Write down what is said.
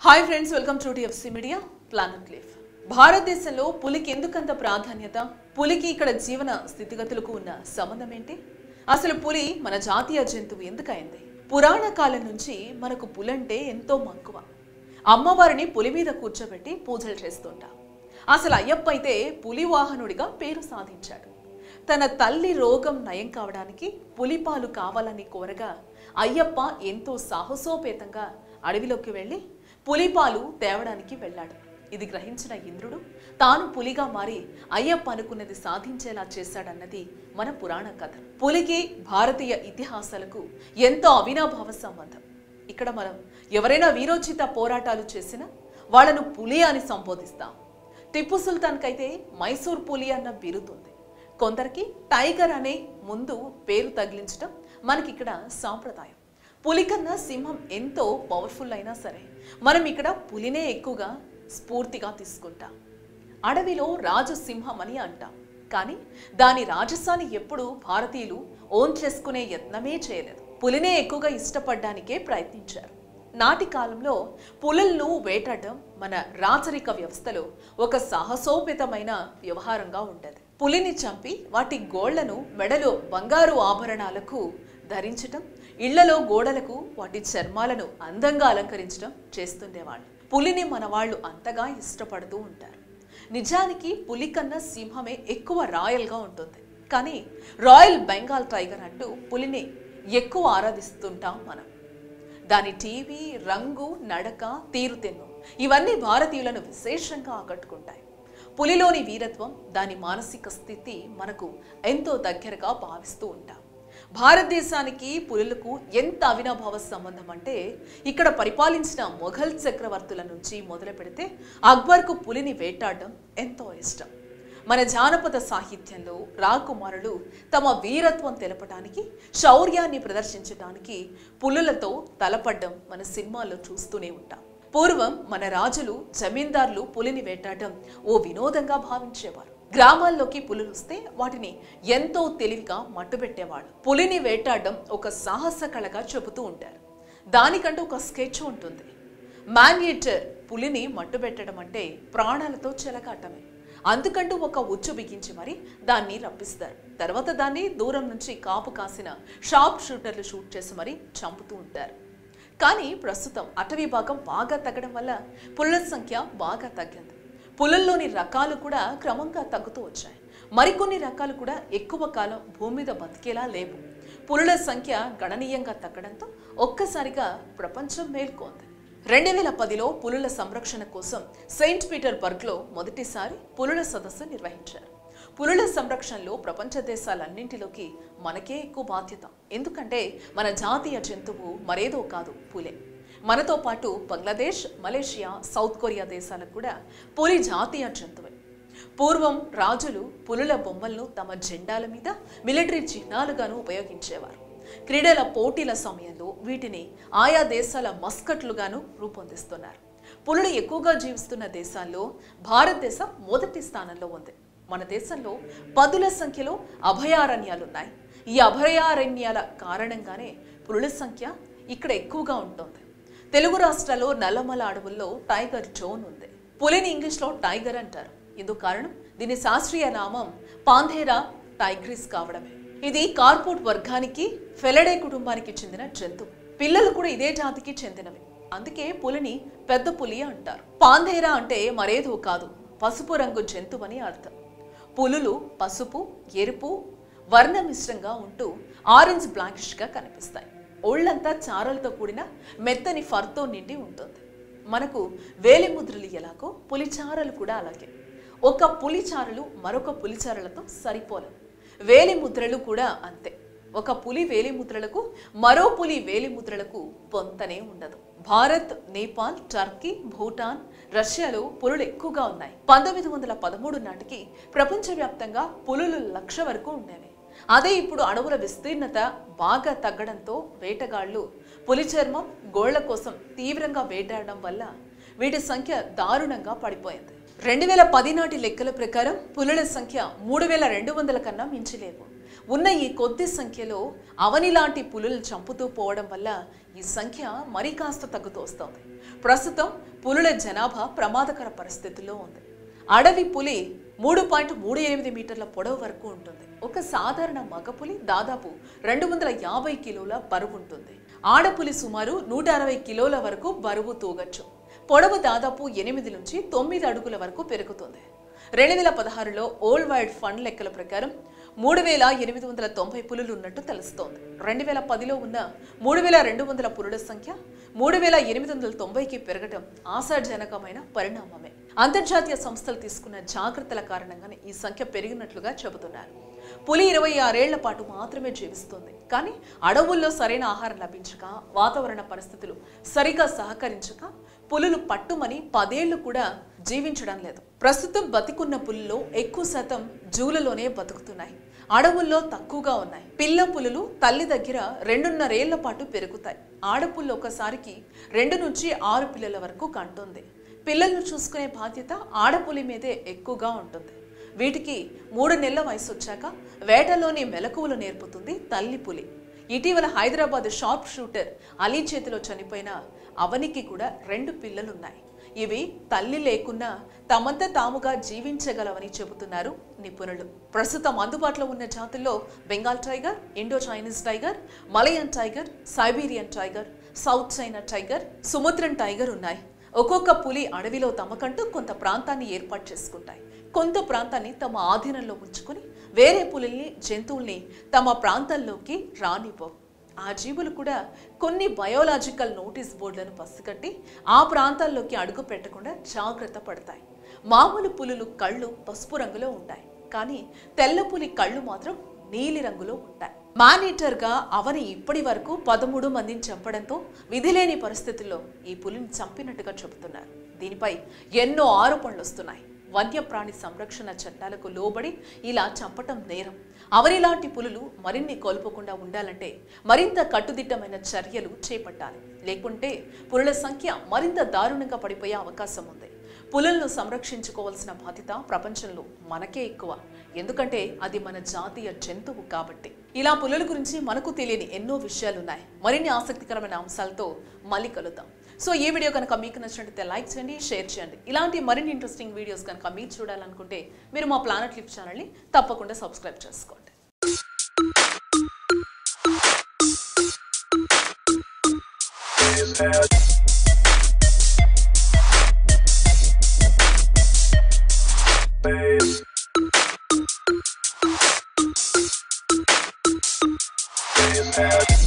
Hi friends, welcome to TFC media planet leaf. భారతదేశంలో పులికి ఎందుకంత ప్రాధాన్యత? పులికి ఇక్కడ జీవన స్థితిగతులకు ఉన్న సంబంధం ఏంటి? అసలు పులి మన జాతీయ జంతువు ఎందుకైంది? పురాణ కాలం నుంచి మనకు పులంటే ఎంతో మక్కువ. అమ్మవారిని పులి మీద కూర్చోబెట్టి పూజలు చేస్తుంటాం. అసలు అయ్యప్ప అయితే పులి వాహనుడిగా పేరు సాధించాడు. తన తల్లి రోగం నయం కావడానికి పులిపాలు కావాలని కోరగా అయ్యప్ప ఎంతో సాహసోపేతంగా అడవిలోకి వెళ్ళి పులిపాలు తేవడానికి వెళ్ళాడు. ఇది గ్రహించిన ఇంద్రుడు తాను పులిగా మారి అయ్యప్ప అనుకున్నది సాధించేలా చేశాడన్నది మన పురాణ కథ. పులికి భారతీయ ఇతిహాసాలకు ఎంతో అవినాభావ సంబంధం. ఇక్కడ మనం ఎవరైనా వీరోచిత పోరాటాలు చేసినా వాళ్ళను పులి అని సంబోధిస్తాం. టిప్పు సుల్తాన్ కైతే మైసూర్ పులి అన్న బిరుదుంది. కొందరికి టైగర్ అనే ముందు పేరు తగిలించడం మనకిక్కడ సాంప్రదాయం. పులి కన్నా సింహం ఎంతో పవర్ఫుల్ అయినా సరే మనం ఇక్కడ పులినే ఎక్కువగా స్ఫూర్తిగా తీసుకుంటాం. అడవిలో రాజు సింహం అని అంటాం, కానీ దాని రాజసాన్ని ఎప్పుడూ భారతీయులు ఓన్ చేసుకునే యత్నమే చేయలేదు. పులినే ఎక్కువగా ఇష్టపడడానికే ప్రయత్నించారు. నాటి కాలంలో పులులను వేటాడడం మన రాచరిక వ్యవస్థలో ఒక సాహసోపేతమైన వ్యవహారంగా ఉండేది. పులిని చంపి వాటి గోళ్లను మెడలో బంగారు ఆభరణాలకు ధరించటం, ఇళ్లలో గోడలకు వాటి చర్మాలను అందంగా అలంకరించడం చేస్తుండేవాళ్ళు. పులిని మన వాళ్ళు అంతగా ఇష్టపడుతూ ఉంటారు. నిజానికి పులి కన్నా సింహమే ఎక్కువ రాయల్గా ఉంటుంది, కానీ రాయల్ బెంగాల్ టైగర్ అంటూ పులిని ఎక్కువ ఆరాధిస్తుంటాం మనం. దాని టీవీ, రంగు, నడక, తీరుతెన్ను ఇవన్నీ భారతీయులను విశేషంగా ఆకట్టుకుంటాయి. పులిలోని వీరత్వం, దాని మానసిక స్థితి మనకు ఎంతో దగ్గరగా భావిస్తూ ఉంటాం. భారతదేశానికి పులులకు ఎంత అవినాభావ సంబంధం అంటే, ఇక్కడ పరిపాలించిన మొఘల్ చక్రవర్తుల నుంచి మొదలు పెడితే అక్బర్కు పులిని వేటాడడం ఎంతో ఇష్టం. మన జానపద సాహిత్యంలో రాకుమారులు తమ వీరత్వం తెలపడానికి, శౌర్యాన్ని ప్రదర్శించడానికి పులులతో తలపడ్డం మన సినిమాల్లో చూస్తూనే ఉంటాం. పూర్వం మన రాజులు, జమీందారులు పులిని వేటాడడం ఓ వినోదంగా భావించేవారు. గ్రామాల్లోకి పులులు వస్తే వాటిని ఎంతో తెలివిగా మట్టుబెట్టేవాడు. పులిని వేటాడడం ఒక సాహస కళగా చెబుతూ ఉంటారు. దానికంటూ ఒక స్కెచ్ ఉంటుంది. మ్యాన్ఈటర్ పులిని మట్టుబెట్టడం అంటే ప్రాణాలతో చెలకాటమే. అందుకంటూ ఒక ఉచ్చు బిగించి మరి దాన్ని రప్పిస్తారు. తర్వాత దాన్ని దూరం నుంచి కాపు కాసిన షార్ప్ షూటర్లు షూట్ చేసి మరి చంపుతూ ఉంటారు. కానీ ప్రస్తుతం అటవీ భాగం బాగా తగ్గడం వల్ల పులుల సంఖ్య బాగా తగ్గింది. పులుల్లోని రకాలు కూడా క్రమంగా తగ్గుతూ వచ్చాయి. మరికొన్ని రకాలు కూడా ఎక్కువ కాలం భూమి మీద బతికేలా లేవు. పులుల సంఖ్య గణనీయంగా తగ్గడంతో ఒక్కసారిగా ప్రపంచం మేల్కొంది. 2010లో పులుల సంరక్షణ కోసం సెయింట్ పీటర్బర్గ్లో మొదటిసారి పులుల సదస్సు నిర్వహించారు. పులుల సంరక్షణలో ప్రపంచ దేశాలన్నింటిలోకి మనకే ఎక్కువ బాధ్యత. ఎందుకంటే మన జాతీయ జంతువు మరేదో కాదు, పులే. మనతో పాటు బంగ్లాదేశ్, మలేషియా, సౌత్ కొరియా దేశాలకు కూడా పులి జాతీయ జంతువే. పూర్వం రాజులు పులుల బొమ్మలను తమ జెండాల మీద మిలిటరీ చిహ్నాలుగాను ఉపయోగించేవారు. క్రీడల పోటీల సమయంలో వీటిని ఆయా దేశాల మస్కట్లుగాను రూపొందిస్తున్నారు. పులులు ఎక్కువగా జీవిస్తున్న దేశాల్లో భారతదేశం మొదటి స్థానంలో ఉంది. మన దేశంలో పదుల సంఖ్యలో అభయారణ్యాలున్నాయి. ఈ అభయారణ్యాల కారణంగానే పులుల సంఖ్య ఇక్కడ ఎక్కువగా ఉంటుంది. తెలుగు రాష్ట్రాల్లో నల్లమల అడవుల్లో టైగర్ జోన్ ఉంది. పులిని ఇంగ్లీష్లో టైగర్ అంటారు. ఇందుకు కారణం దీని శాస్త్రీయ నామం పాంథేరా టైగ్రిస్ కావడమే. ఇది కార్పోట్ వర్గానికి, ఫెలడే కుటుంబానికి చెందిన జంతువు. పిల్లలు కూడా ఇదే జాతికి చెందినవి. అందుకే పులిని పెద్ద పులి అంటారు. పాంథేరా అంటే మరేదో కాదు, పసుపు రంగు జంతువు అని అర్థం. పులులు పసుపు, ఎరుపు వర్ణమిశ్రంగా ఉంటూ ఆరెంజ్ బ్లాకిష్గా కనిపిస్తాయి. ఒళ్ళంతా చారలతో కూడిన మెత్తని ఫర్తో నిండి ఉంటుంది. మనకు వేలిముద్రలు ఎలాగో పులిచారలు కూడా అలాగే. ఒక పులిచారలు మరొక పులిచారలతో సరిపోలేవు. వేలిముద్రలు కూడా అంతే. ఒక పులి వేలిముద్రలకు మరో పులి వేలిముద్రలకు పొంతనే ఉండదు. భారత్, నేపాల్, టర్కీ, భూటాన్, రష్యాలో పులులు ఎక్కువగా ఉన్నాయి. 1913 నాటికి ప్రపంచవ్యాప్తంగా పులులు 1,00,000 వరకు ఉండేవి. అదే ఇప్పుడు అడవుల విస్తీర్ణత బాగా తగ్గడంతో వేటగాళ్లు పులి చర్మం, గోళ్ల కోసం తీవ్రంగా వేటాడడం వల్ల వీటి సంఖ్య దారుణంగా పడిపోయింది. 2010 నాటి లెక్కల ప్రకారం పులుల సంఖ్య 3,200 కన్నా మించిలేవు. ఉన్న ఈ కొద్ది సంఖ్యలో అవని లాంటి పులులను చంపుతూ పోవడం వల్ల ఈ సంఖ్య మరీ కాస్త తగ్గుతూ వస్తోంది. ప్రస్తుతం పులుల జనాభా ప్రమాదకర పరిస్థితుల్లో ఉంది. అడవి పులి 3.38 మీటర్ల పొడవు వరకు ఉంటుంది. ఒక సాధారణ మగపులి దాదాపు 250 కిలోల బరువు ఉంటుంది. ఆడపులి సుమారు 160 కిలోల వరకు బరువు తూగచ్చు. పొడవు దాదాపు 8 నుంచి 9 అడుగుల వరకు పెరుగుతుంది. 2016లో ఓల్డ్ వైల్డ్ ఫండ్ లెక్కల ప్రకారం 3890 పులులు ఉన్నట్టు తెలుస్తోంది. 2010లో ఉన్న 3200 పులుల సంఖ్య 3890కి పెరగడం ఆశాజనకమైన పరిణామమే. అంతర్జాతీయ సంస్థలు తీసుకున్న జాగ్రత్తల కారణంగానే ఈ సంఖ్య పెరిగినట్లుగా చెబుతున్నారు. పులి 26 ఏళ్ల పాటు మాత్రమే జీవిస్తుంది. కానీ అడవుల్లో సరైన ఆహారం లభించక, వాతావరణ పరిస్థితులు సరిగా సహకరించక పులులు పట్టుమని 10 ఏళ్లు కూడా జీవించడం లేదు. ప్రస్తుతం బతికున్న పులుల్లో ఎక్కువ శాతం జూలలోనే బతుకుతున్నాయి. అడవుల్లో తక్కువగా ఉన్నాయి. పిల్ల పులులు తల్లి దగ్గర 2.5 ఏళ్ల పాటు పెరుగుతాయి. ఆడపుల్లు ఒకసారికి 2 నుంచి 6 పిల్లల వరకు కంటుంది. పిల్లలను చూసుకునే బాధ్యత ఆడపులి మీదే ఎక్కువగా ఉంటుంది. వీటికి 3 నెలల వయసు వచ్చాక వేటలోని మెలకువలు నేర్పుతుంది తల్లి పులి. ఇటీవల హైదరాబాద్ షార్ప్ షూటర్ అలీ చేతిలో చనిపోయిన అవనికి కూడా 2 పిల్లలున్నాయి. ఇవి తల్లి లేకున్నా తమంతా తాముగా జీవించగలవని చెబుతున్నారు నిపుణులు. ప్రస్తుతం అందుబాటులో ఉన్న జాతుల్లో Bengal tiger, Indo Chinese tiger, Malayan tiger, Siberian tiger, South China tiger, Sumatran tiger ఉన్నాయి. ఒక్కొక్క పులి అడవిలో తమకంటూ కొంత ప్రాంతాన్ని ఏర్పాటు చేసుకుంటాయి. కొంత ప్రాంతాన్ని తమ ఆధీనంలో ఉంచుకుని వేరే పులుల్ని, జంతువుల్ని తమ ప్రాంతాల్లోకి రానివ్వవు. ఆ జీవులు కూడా కొన్ని బయోలాజికల్ నోటీస్ బోర్డులను పసిగట్టి ఆ ప్రాంతాల్లోకి అడుగు పెట్టకుండా జాగ్రత్త పడతాయి. మామూలు పులులు కళ్ళు పసుపు రంగులో ఉంటాయి. కానీ తెల్ల పులి కళ్ళు మాత్రం నీలి రంగులో ఉంటాయి. మానిటర్గా అవని ఇప్పటి వరకు 13 మందిని చంపడంతో విధిలేని పరిస్థితుల్లో ఈ పులిని చంపినట్టుగా చెబుతున్నారు. దీనిపై ఎన్నో ఆరోపణలు వస్తున్నాయి. వన్యప్రాణి సంరక్షణ చట్టాలకు లోబడి ఇలా చంపటం నేరం. అవనిలాంటి పులులు మరిన్ని కోల్పోకుండా ఉండాలంటే మరింత కట్టుదిట్టమైన చర్యలు చేపట్టాలి. లేకుంటే పులుల సంఖ్య మరింత దారుణంగా పడిపోయే అవకాశం ఉంది. పులులను సంరక్షించుకోవాల్సిన బాధ్యత ప్రపంచంలో మనకే ఎక్కువ. ఎందుకంటే అది మన జాతీయ జంతువు కాబట్టి. ఇలా పులుల గురించి మనకు తెలియని ఎన్నో విషయాలున్నాయి. మరిన్ని ఆసక్తికరమైన అంశాలతో మళ్ళీ కలుద్దాం. సో ఈ వీడియో కనుక మీకు నచ్చినట్లయితే లైక్ చేయండి, షేర్ చేయండి. ఇలాంటి మరిన్ని ఇంట్రెస్టింగ్ వీడియోస్ కనుక మీరు చూడాలనుకుంటే మీరు మా ప్లానెట్ లిఫ్ట్ ఛానల్ని తప్పకుండా సబ్స్క్రైబ్ చేసుకోండి. Base.